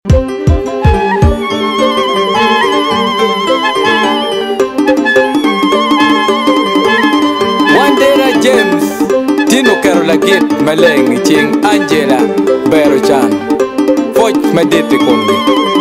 Wandera James Tino Carola Gate Maleng Ching Angela Berochan Foch Madete Kombi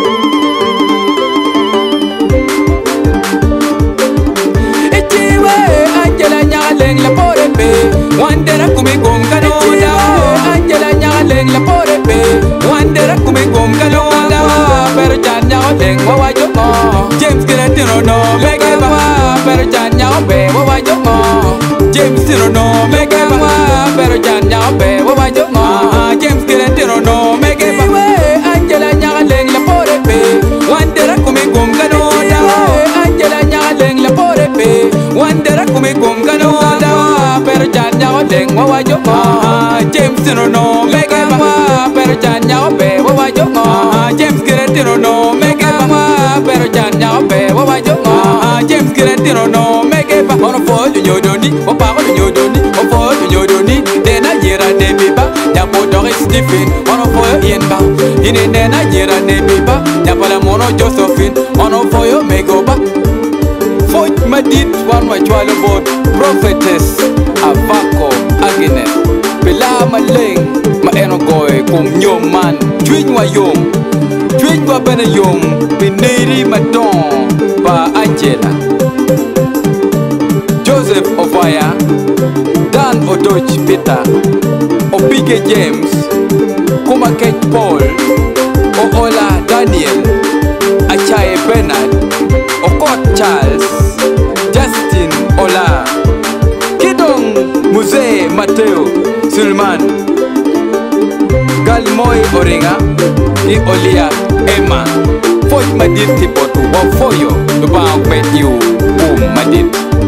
Echiwe Angela Nyaleng La Porepe Wandera Kumigom Kanoda Angela Nyaleng La Porepe Wandera Kumigom Kanoda Berochan Nyaleng Wawajongo James Kiratino no Megeba Berochan Nyalbe Wawajongo James Tirono Megeba Berochan Nyalbe Wawajongo James Kiratino no Megeba Angela Nyaleng La Porepe Wandera Kumigom Kanoda Angela Nyaleng La Porepe Wandera Kumigom Kanoda Berochan Nyaleng Wawajongo James Tirono Megeba Berochan Nyalbe Wawajongo James Kiratino no Megeba Berochan Nyalbe Wawajongo James Kiratino no Megeba Ono fo nyodoni Opa nyodoni Ofo nyodoni Dena yera nebiba Nyapo Doris Stephen Ono fo yenba Ine nena yera nebiba Nyapo la mono Josephine Ono fo yo megoba Foch Madit Wan Machwalo Bot Prophetess Avako Agnes Pela Maleng Ma enogoy Kum nyom man Chwinywa yom Chwinywa bena yom Pineri Madon Pa Angela Joseph Ovaya Dan Odoch Peter Opike James Kumakech Paul Oola Daniel Achaye Bernard Okot Charles Justin Ola Kidong Muse Mateo Sulman Galmoy Oringa I Olia Emma Foch Madit Tipotu Wafoyo Nuba Met You Madit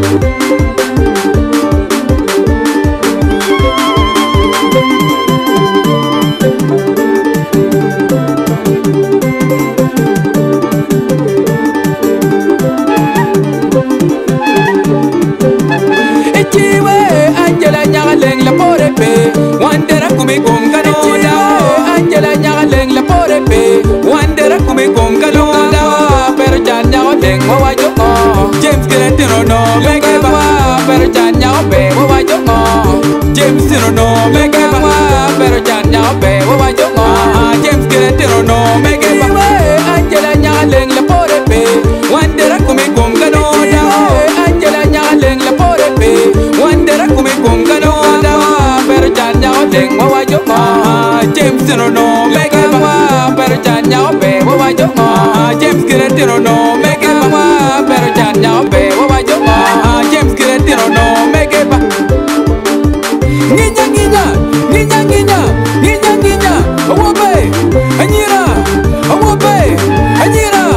Angela Nyaleng La Porepe Wandera Kumigom Kanoda Angela Nyaleng La Porepe Wandera Kumigom Kanoda Berochan Nyaleng Wawajongo James Kiratino no Megeba Berochan Nyalbe Wawajongo James Tirono Megeba Berochan Nyalbe Wawajongo James Kiratino no Megeba Angela Nyaleng La Porepe Wandera Kumigom Kanoda Angela Nyaleng La Porepe Wandera Kumigom Kanoda Berochan Nyaleng Wawajongo James Tirono Megeba Berochan Nyalbe Wawajongo James Kiratino no Megeba Berochan Nyalbe Wawajongo James Kiratino no Megeba Nginya nginya nginya nginya nginya nginya Awobe Anyira Awobe Anyira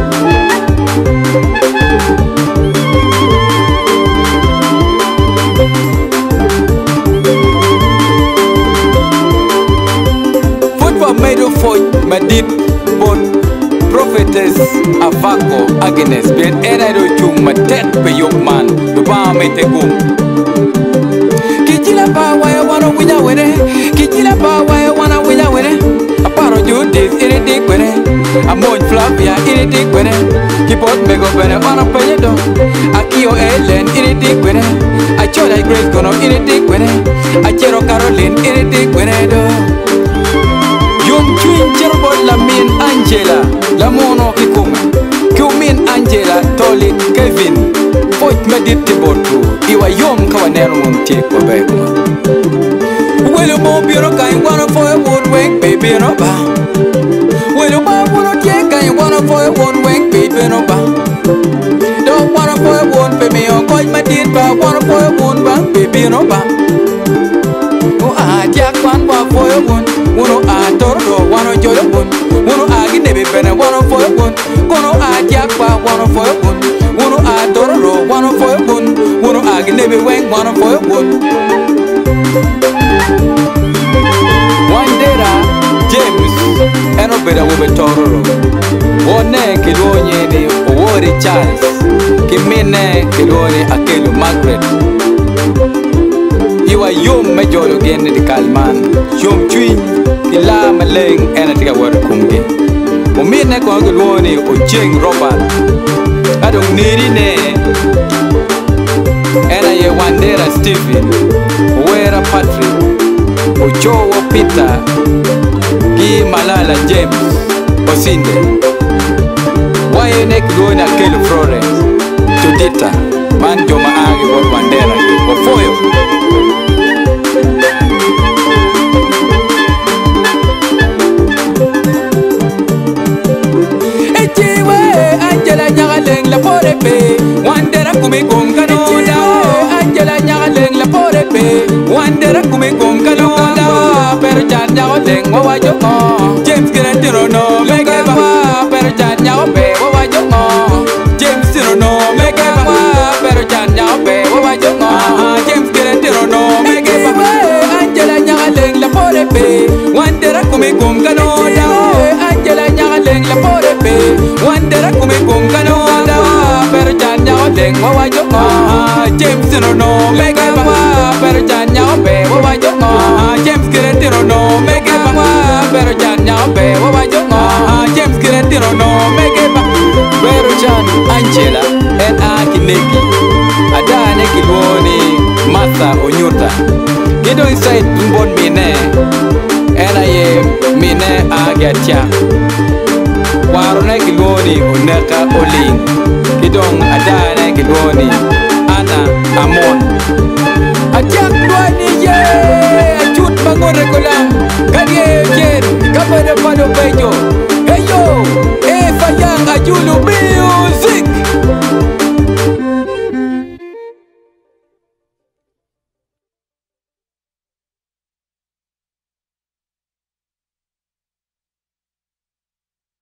Medo Foch Madit Bot Prophetess Avako Agnes Ben Enado Chung Matet Pe Yokman Duba Metegum Kijila Pa Waya Wana Wina Wene Kijila Pa Waya Wana Wina Wene Aparo Judith Iridik Wene Amon Flavia Iridik Wene Kipot Mego Bene Wana Peyedo Akio Ellen Iridik Wene Achola Grace Kono Iridik Wene Achero Caroline Iridik Wene Do Yom Chwin Cherbot Lamin Angela Lamono Kikuma Kumin Angela Tolit Kevin Foch Madit Tibotu Iwa Yom Kawanero Mumtik Wabekuma Will you move your kind one for a woodwink baby no ba Will you move one take and one for a woodwink baby no ba Don't wanna for a wood baby or call Madit ba one for a wood bank baby no ba Oh ah Jack one for a wood Uno a toro, one joy one. Uno a guinea penny, one for a one. Uno a jackpot, one for a one. Uno a toro, one for a one. Uno a guinea wing, one for a one. Wandera James, and a better with toro. One neck, Kilonye, or Charles. Kimene, Kilone, Akelo Margaret. You are Yom Major again in the Kalman. Yom Chwin, Kila Maleng, and a Tiga Kumge. ne ko ngulwoni o Cheng Robert adong niri ne era ye Wandera Stephen Wera Patrick Ochowo Peter Gi Malala James Osinde waye ne ngulwoni Akelo Florence Judita man joma agi bo Wandera o foyo Angela Nyagaleng la pore pe Wandera kume gom kanoda Angela Nyagaleng la pore pe Wandera kume gom kanoda Pero chan Nyagaleng wawa jongo James Kirantino no mege ba Pero chan Nyagabe wawa jongo James Tino no mege ba Pero chan Nyagabe wawa jongo James Kirantino no mege ba Angela Nyagaleng la pore pe Wandera kume gom kanoda Angela Nyagaleng la pore pe Wandera kume gom kanoda Pero chan Nyagaleng wawa jongo James Tino no mege ba Pero chan Nyagabe wawa jongo James Kirantino no mege ba Pero chan Nyagabe wawa jongo James Kirantino no mege ba Pero chan Angela en akinegi Adane kilwoni Martha Onyuta Kido inside mbon mine Ena ye mine agatia Warone kilwoni Oneka Oling Kidong adane kilwoni Ana Amon Atiak duani ye Achut bangun rekulang Kadye jen Kapade pado pejo